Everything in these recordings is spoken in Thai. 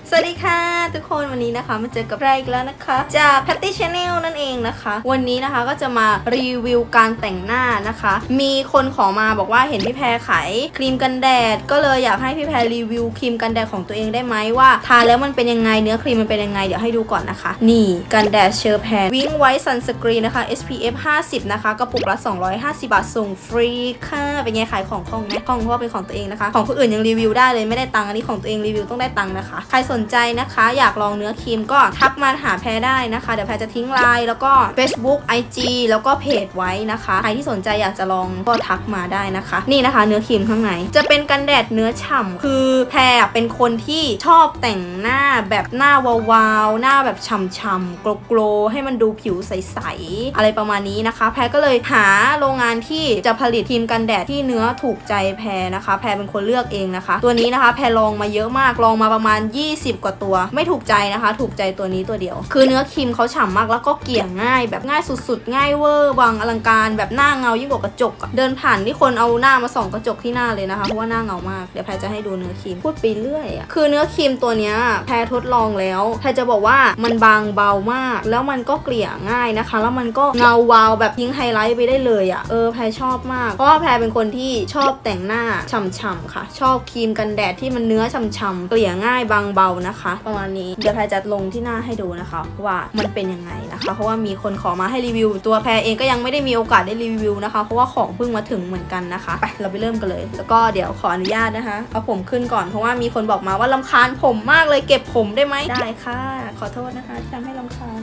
สวัสดีค่ะทุกคนวันนี้นะคะมาเจอกับเราอีกแล้วนะคะจาก Patty Channel นั่นเองนะคะวันนี้นะคะก็จะมารีวิวการแต่งหน้านะคะมีคนขอมาบอกว่าเห็นพี่แพรขายครีมกันแดดก็เลยอยากให้พี่แพรรีวิวครีมกันแดดของตัวเองได้ไหมว่าทาแล้วมันเป็นยังไงเนื้อครีมมันเป็นยังไงเดี๋ยวให้ดูก่อนนะคะนี่กันแดดเชอร์แพรวิ้งไวท์ซันสกรีนนะคะ SPF 50นะคะกระปุกละ250 บาทส่งฟรีค่ะเป็นไงขายของคล่องไหมคล่องเพราะว่าเป็นของตัวเองนะคะของคนอื่นยังรีวิวได้เลยไม่ได้ตังค์อันนี้ของตัวเองรีวิวต้องได้ตังค์นะคะใครสนใจนะคะอยากลองเนื้อครีมก็ทักมาหาแพรได้นะคะเดี๋ยวแพรจะทิ้งไลน์แล้วก็ Facebook IG แล้วก็เพจไว้นะคะใครที่สนใจอยากจะลองก็ทักมาได้นะคะนี่นะคะเนื้อครีมข้างในจะเป็นกันแดดเนื้อฉ่ำคือแพรเป็นคนที่ชอบแต่งหน้าแบบหน้าวาวๆหน้าแบบฉ่ำๆโกลๆให้มันดูผิวใสๆอะไรประมาณนี้นะคะแพรก็เลยหาโรงงานที่จะผลิตครีมกันแดดที่เนื้อถูกใจแพรนะคะแพรเป็นคนเลือกเองนะคะตัวนี้นะคะแพรลองมาเยอะมากลองมาประมาณ20 กว่าตัวไม่ถูกใจนะคะถูกใจตัวนี้ตัวเดียวคือเนื้อครีมเขาฉ่ำมากแล้วก็เกลี่ยง่ายแบบง่ายสุดๆง่ายเวอร์วังอลังการแบบหน้าเงายิ่งกว่ากระจกเดินผ่านที่คนเอาหน้ามาส่องกระจกที่หน้าเลยนะคะเพราะว่าหน้าเงามากเดี๋ยวแพรจะให้ดูเนื้อครีมพูดไปเรื่อยอะคือเนื้อครีมตัวเนี้ยแพรทดลองแล้วแพรจะบอกว่ามันบางเบามากแล้วมันก็เกลี่ยง่ายนะคะแล้วมันก็เงาวาวแบบทิ้งไฮไลท์ไปได้เลยอะแพรชอบมากเพราะว่าแพรเป็นคนที่ชอบแต่งหน้าฉ่ำๆค่ะชอบครีมกันแดดที่มันเนื้อฉ่ำๆเกลี่ยง่ายบางเบานะคะประมาณนี้เดี๋ยวแพรจะลงที่หน้าให้ดูนะคะว่ามันเป็นยังไงนะคะเพราะว่ามีคนขอมาให้รีวิวตัวแพรเองก็ยังไม่ได้มีโอกาสได้รีวิวนะคะเพราะว่าของเพิ่งมาถึงเหมือนกันนะคะไปเราไปเริ่มกันเลยแล้วก็เดี๋ยวขออนุญาตนะคะเอาผมขึ้นก่อนเพราะว่ามีคนบอกมาว่ารำคาญผมมากเลยเก็บผมได้ไหมได้ค่ะขอโทษนะคะที่ทำให้รำคาญ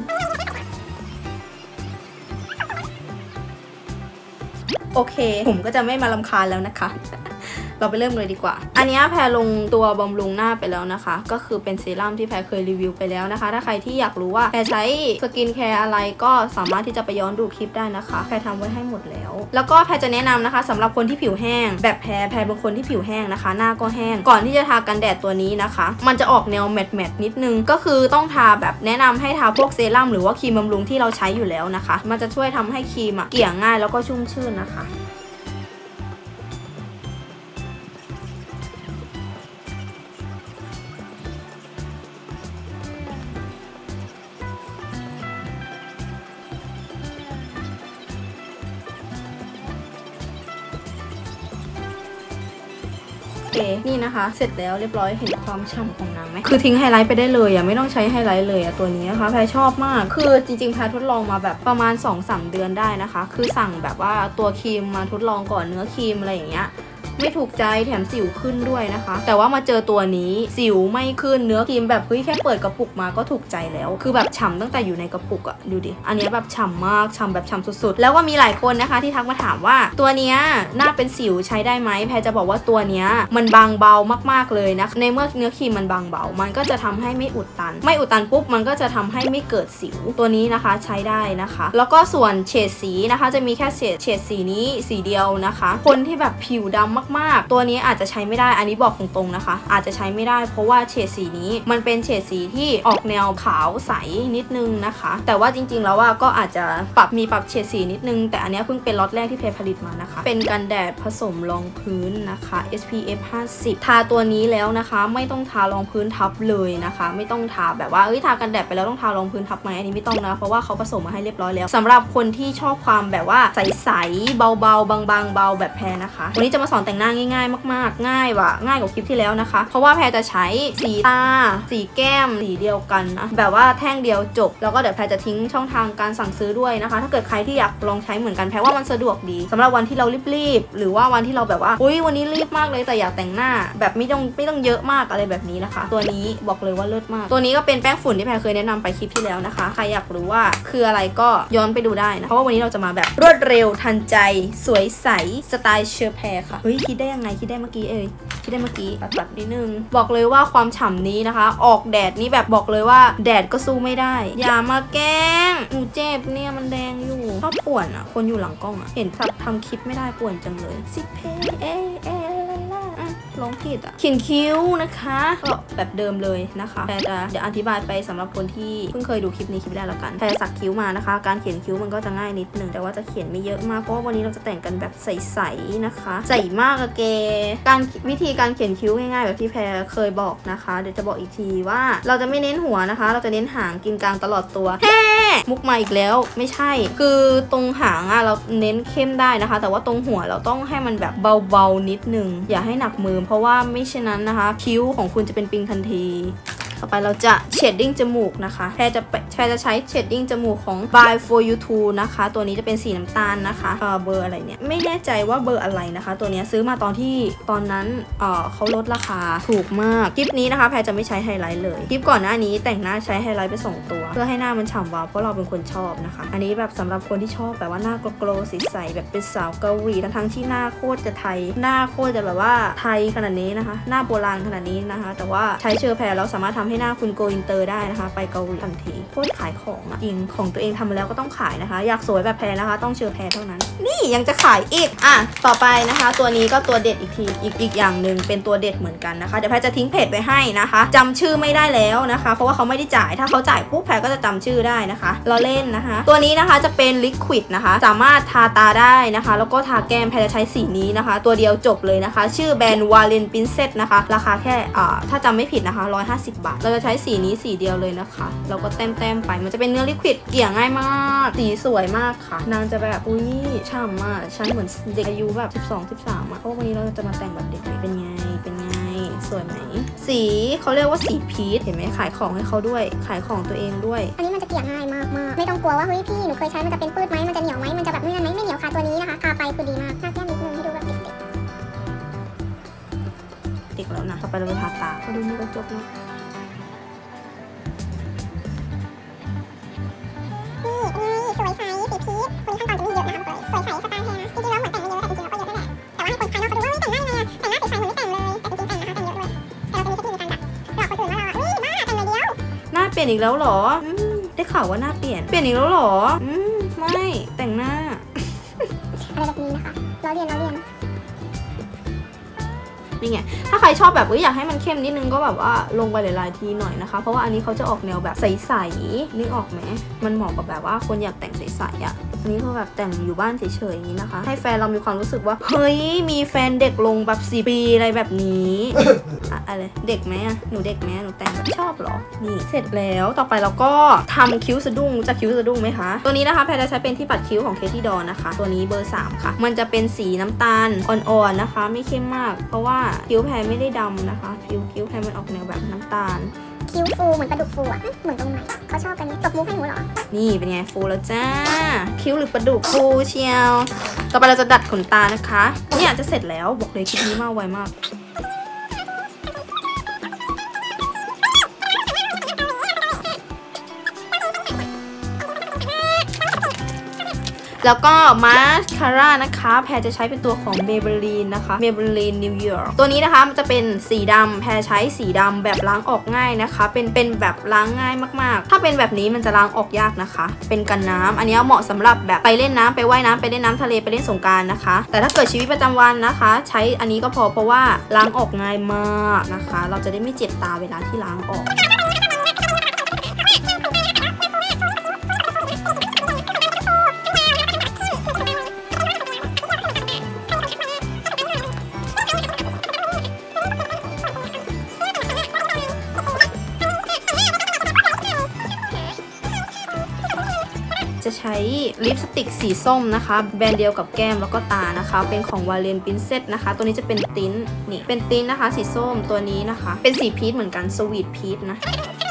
โอเคผมก็จะไม่มารำคาญแล้วนะคะเราไปเริ่มเลยดีกว่าอันนี้แพรลงตัวบำรุงหน้าไปแล้วนะคะก็คือเป็นเซรั่มที่แพรเคยรีวิวไปแล้วนะคะถ้าใครที่อยากรู้ว่าแพรใช้สกินแคร์อะไรก็สามารถที่จะไปย้อนดูคลิปได้นะคะแพรทำไว้ให้หมดแล้วแล้วก็แพรจะแนะนำนะคะสำหรับคนที่ผิวแห้งแบบแพรเป็นคนที่ผิวแห้งนะคะหน้าก็แห้งก่อนที่จะทากันแดดตัวนี้นะคะมันจะออกแนวแมตนิดนึงก็คือต้องทาแบบแนะนำให้ทาพวกเซรั่มหรือว่าครีมบำรุงที่เราใช้อยู่แล้วนะคะมันจะช่วยทำให้ครีมเกลี่ยง่ายแล้วก็ชุ่มชื่นนะคะนี่นะคะเสร็จแล้วเรียบร้อยเห็นความฉ่ำของน้ำไหมคือทิ้งไฮไลท์ไปได้เลยไม่ต้องใช้ไฮไลท์เลยตัวนี้นะคะแพรชอบมากคือจริงๆแพรทดลองมาแบบประมาณ 2-3 เดือนได้นะคะคือสั่งแบบว่าตัวครีมมาทดลองก่อนเนื้อครีมอะไรอย่างเงี้ยไม่ถูกใจแถมสิวขึ้นด้วยนะคะแต่ว่ามาเจอตัวนี้สิวไม่ขึ้นเนื้อครีมแบบเฮ้ยแค่เปิดกระปุกมาก็ถูกใจแล้วคือแบบฉ่ำตั้งแต่อยู่ในกระปุกอะดูดิอันนี้แบบฉ่ำมากฉ่ำแบบฉ่ำสุดๆแล้วก็มีหลายคนนะคะที่ทักมาถามว่าตัวเนี้ยหน้าเป็นสิวใช้ได้ไหมแพรจะบอกว่าตัวเนี้ยมันบางเบามากๆเลยนะในเมื่อเนื้อครีมมันบางเบามันก็จะทำให้ไม่อุดตันปุ๊บมันก็จะทำให้ไม่เกิดสิวตัวนี้นะคะใช้ได้นะคะแล้วก็ส่วนเฉดสีนะคะจะมีแค่เฉดสีนี้สีเดียวนะคะคนที่แบบผิวดำมากๆตัวนี้อาจจะใช้ไม่ได้อันนี้บอกตรงๆนะคะอาจจะใช้ไม่ได้เพราะว่าเฉดสีนี้มันเป็นเฉดสีที่ออกแนวขาวใสนิดนึงนะคะแต่ว่าจริงๆแล้วก็อาจจะปรับเฉดสีนิดนึงแต่อันนี้เพิ่งเป็นล็อตแรกที่เพรผลิตมานะคะเป็นกันแดดผสมรองพื้นนะคะ SPF 50ทาตัวนี้แล้วนะคะไม่ต้องทารองพื้นทับเลยนะคะไม่ต้องทาแบบว่าทากันแดดไปแล้วต้องทารองพื้นทับไหมอันนี้ไม่ต้องนะเพราะว่าเขาผสมมาให้เรียบร้อยแล้วสำหรับคนที่ชอบความแบบว่าใสๆเบาๆบางๆเบาแบบแพรนะคะวันนี้จะมาสอนแต่งหน้าง่ายๆมากๆง่ายกว่าคลิปที่แล้วนะคะเพราะว่าแพรจะใช้สีตาสีแก้มสีเดียวกันนะแบบว่าแท่งเดียวจบแล้วก็เดี๋ยวแพรจะทิ้งช่องทางการสั่งซื้อด้วยนะคะถ้าเกิดใครที่อยากลองใช้เหมือนกันแพรว่ามันสะดวกดีสำหรับวันที่เรารีบหรือว่าวันที่เราแบบว่าวันนี้รีบมากเลยแต่อยากแต่งหน้าแบบไม่ต้องเยอะมากอะไรแบบนี้นะคะตัวนี้บอกเลยว่าเลิศมากตัวนี้ก็เป็นแป้งฝุ่นที่แพรเคยแนะนำไปคลิปที่แล้วนะคะใครอยากรู้ว่าคืออะไรก็ย้อนไปดูได้นะเพราะว่าวันนี้เราจะมาแบบรวดเร็วทันใจสวยใสสไตล์เชอร์แพรค่ะคิดได้ยังไงคิดได้เมื่อกี้ตัดนิดนึงบอกเลยว่าความฉ่ำนี้นะคะออกแดดนี้แบบบอกเลยว่าแดดก็สู้ไม่ได้อย่ามาแกล้งหนูเจ็บเนี่ยมันแดงอยู่ชอบป่วนคนอยู่หลังกล้องเห็นทำคลิปไม่ได้ป่วนจังเลยซิเพลาลงผิดเขียนคิ้วนะคะก็แบบเดิมเลยนะคะแพรจะเดี๋ยวอธิบายไปสำหรับคนที่เพิ่งเคยดูคลิปนี้คลิปแรกแล้วกันแพรสักคิ้วมานะคะการเขียนคิ้วมันก็จะง่ายนิดนึงแต่ว่าจะเขียนไม่เยอะมากเพราะว่าวันนี้เราจะแต่งกันแบบใสๆนะคะใสมากอะแกวิธีการเขียนคิ้วง่ายๆแบบที่แพรเคยบอกนะคะเดี๋ยวจะบอกอีกทีว่าเราจะไม่เน้นหัวนะคะเราจะเน้นหางกินกลางตลอดตัวแฮ่มุกมาอีกแล้วไม่ใช่คือตรงหางอะเราเน้นเข้มได้นะคะแต่ว่าตรงหัวเราต้องให้มันแบบเบาๆนิดนึงอย่าให้หนักมือเพราะว่าไม่เช่นนั้นนะคะคิ้วของคุณจะเป็นปิงทันทีต่อไปเราจะเชดดิ้งจมูกนะคะแพรจะใช้เชดดิ้งจมูกของ by for you to นะคะตัวนี้จะเป็นสีน้ำตาลนะคะเบอร์อะไรเนี่ยไม่แน่ใจว่าเบอร์อะไรนะคะตัวนี้ซื้อมาตอนนั้นเขาลดราคาถูกมากคลิปนี้นะคะแพรจะไม่ใช้ไฮไลท์เลยคลิปก่อนหน้านี้แต่งหน้าใช้ไฮไลท์ไป2ตัวเพื่อให้หน้ามันฉ่ำวาวเพราะเราเป็นคนชอบนะคะอันนี้แบบสำหรับคนที่ชอบแบบว่าหน้าโกลว์ใสๆแบบเป็นสาวเกาหลีทั้งที่หน้าโคตรจะไทยหน้าโคตรจะแบบว่าไทยขนาดนี้นะคะหน้าโบราณขนาดนี้นะคะแต่ว่าใช้เชอร์แพรเราสามารถทำให้หน้าคุณโกอินเตอร์ได้นะคะไปเกาหลีทันทีโคตรขายของอะจริงของตัวเองทำมาแล้วก็ต้องขายนะคะอยากสวยแบบแพรนะคะต้องเชอร์แพรเท่านั้นนี่ยังจะขายอีกต่อไปนะคะตัวนี้ก็ตัวเด็ดอีกอย่างหนึ่งเป็นตัวเด็ดเหมือนกันนะคะเดี๋ยวแพรจะทิ้งเพจไว้ให้นะคะจำชื่อไม่ได้แล้วนะคะเพราะว่าเขาไม่ได้จ่ายถ้าเขาจ่ายปุ๊บแพรก็จะจำชื่อได้นะคะเราเล่นนะคะตัวนี้นะคะจะเป็นลิควิดนะคะสามารถทาตาได้นะคะแล้วก็ทาแก้มแพรจะใช้สีนี้นะคะตัวเดียวจบเลยนะคะชื่อแบรนด์วาเลนปินเซตนะคะราคาแค่ถ้าจำไม่ผิดนะคะ150 บาทเราจะใช้สีนี้สีเดียวเลยนะคะเราก็แต้มไปมันจะเป็นเนื้อลิควิดเกลี่ยง่ายมากสีสวยมากค่ะนางจะแบบอุ้ยฉ่ำมากฉันเหมือนเด็กอายุแบบ12-13เพราะวันนี้เราจะมาแต่งแบบเด็กเป็นไงสวยไหมสีเขาเรียกว่าสีพีชเห็นไหมขายของให้เขาด้วยขายของตัวเองด้วยอันนี้มันจะเกลี่ยง่ายมากไม่ต้องกลัวว่าเฮ้ยพี่หนูเคยใช้มันจะเป็นปื้ดไหมมันจะเหนียวไหมมันจะแบบเมื่อนไหมไม่เหนียวค่ะตัวนี้นะคะทาไปคือดีมากหน้าแก้มนิดนึงให้ดูแบบเด็กแล้วนะต่อไปเราไปทาตาเขาดูนี่ก็จบแล้วสวยใสสีพีชคนขั้นตอนจะไม่เยอะนะคะสวยใสสไตล์แพรนะจริงๆแล้วเหมือนแต่งไม่เยอะแต่จริงๆแล้วก็เยอะนั่นแหละแต่ว่าให้คนภายนอกเขาดูว่าแต่งง่ายเลยแต่งหน้าสีใสเหมือนไม่แต่งเลยแต่จริงๆแต่งนะคะแต่งเยอะด้วยแต่เราจะมีเทคนิคในการแบบหลอกคนอื่นว่าเราบ้าแต่งเลยเดียวหน้าเปลี่ยนอีกแล้วหรอได้ข่าวว่าหน้าเปลี่ยนอีกแล้วหรอไม่แต่งหน้าอะไรแบบนี้นะคะเราเรียนนี่ไงถ้าใครชอบแบบอยากให้มันเข้มนิดนึงก็แบบว่าลงไปหลายๆทีหน่อยนะคะเพราะว่าอันนี้เขาจะออกแนวแบบใสๆนึกออกไหมมันเหมาะกับแบบว่าคนอยากแต่งใสๆอ่ะอันนี้คือแบบแต่งอยู่บ้านเฉยๆอย่างนี้นะคะให้แฟนเรามีความรู้สึกว่าเฮ้ยมีแฟนเด็กลงแบบ4 ปีอะไรแบบนี้ อะไรเด็กไหมหนูเด็กไหมหนูแต่งแบบชอบหรอนี่เสร็จแล้วต่อไปเราก็ทำคิ้วสะดุ้งจะคิ้วสะดุ้งไหมคะตัวนี้นะคะแพรจะใช้เป็นที่ปัดคิ้วของเคที่ดอนนะคะตัวนี้เบอร์3ค่ะมันจะเป็นสีน้ำตาลอ่อนๆนะคะไม่เข้มมากเพราะว่าคิ้วแพรไม่ได้ดำนะคะคิ้วแพรมันออกแนวแบบน้ำตาลคิ้วฟูเหมือนปลาดุกฟูอ่ะเหมือนตรงไหนเขาชอบกันตบมุกให้หนูเหรอนี่เป็นไงฟูแล้วจ้าคิ้วหรือปลาดุกฟูเชียวต่อไปเราจะดัดขนตานะคะเนี่ยจะเสร็จแล้วบอกเลยคลิปนี้มาไวมากแล้วก็มาสคาร่านะคะแพรจะใช้เป็นตัวของ Maybelline นะคะ Maybelline New York ตัวนี้นะคะมันจะเป็นสีดำแพรใช้สีดำแบบล้างออกง่ายนะคะเป็นแบบล้างง่ายมากๆถ้าเป็นแบบนี้มันจะล้างออกยากนะคะเป็นกันน้ำอันนี้เหมาะสำหรับแบบไปเล่นน้ำไปว่ายน้ำไปเล่นน้ำทะเลไปเล่นสงกรานต์นะคะแต่ถ้าเกิดชีวิตประจำวันนะคะใช้อันนี้ก็พอเพราะว่าล้างออกง่ายมากนะคะเราจะได้ไม่เจ็บตาเวลาที่ล้างออกจะใช้ลิปสติกสีส้มนะคะแบรนด์เดียวกับแก้มแล้วก็ตานะคะเป็นของวาเลนปินเซตนะคะตัวนี้จะเป็นติ้นนี่เป็นติ้นนะคะสีส้มตัวนี้นะคะเป็นสีพีชเหมือนกันสวีทพีชนะ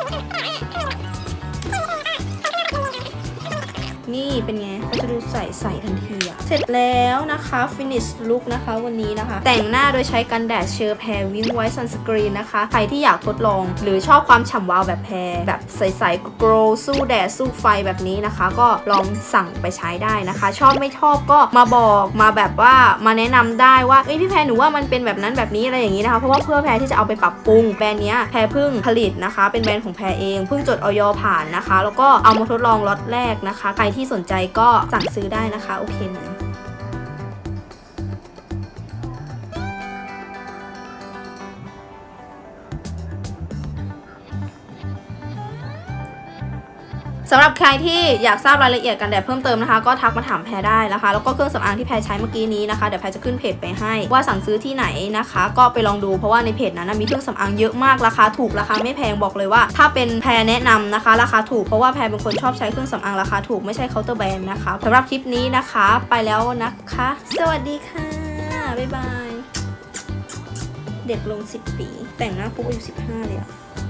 นี่เป็นไงก็จะดูใสทันทีอะเสร็จแล้วนะคะ finish look นะคะวันนี้นะคะแต่งหน้าโดยใช้กันแดดเชอร์แพรวิงไวท์ซันสกรีนนะคะใครที่อยากทดลองหรือชอบความฉ่ำวาวแบบแพรแบบใสๆโกลว์สู้แดดสู้ไฟแบบนี้นะคะก็ลองสั่งไปใช้ได้นะคะชอบไม่ชอบก็มาบอกมาแบบว่ามาแนะนำได้ว่าพี่แพรหนูว่ามันเป็นแบบนั้นแบบนี้อะไรอย่างนี้นะคะเพราะว่าเพื่อแพรที่จะเอาไปปรับปรุงแบรนด์นี้แพรเพิ่งผลิตนะคะเป็นแบรนด์ของแพรเองเพิ่งจดอย.ผ่านนะคะแล้วก็เอามาทดลองล็อตแรกนะคะใครที่สนใจก็สั่งซื้อได้นะคะโอเคไหมสำหรับใครที่อยากทราบรายละเอียดกันแดดเพิ่มเติมนะคะก็ทักมาถามแพรได้นะคะแล้วก็เครื่องสำอางที่แพรใช้เมื่อกี้นี้นะคะเดี๋ยวแพรจะขึ้นเพจไปให้ว่าสั่งซื้อที่ไหนนะคะก็ไปลองดูเพราะว่าในเพจนั้นมีเครื่องสำอางเยอะมากราคาถูกราคาไม่แพงบอกเลยว่าถ้าเป็นแพรแนะนำนะคะราคาถูกเพราะว่าแพรเป็นคนชอบใช้เครื่องสำอางราคาถูกไม่ใช่เคาน์เตอร์แบรนด์นะคะสำหรับคลิปนี้นะคะไปแล้วนะคะสวัสดีค่ะบ๊ายบายเด็กลง10 ปีแต่งหน้าปุ๊บอายุ15เลยอะ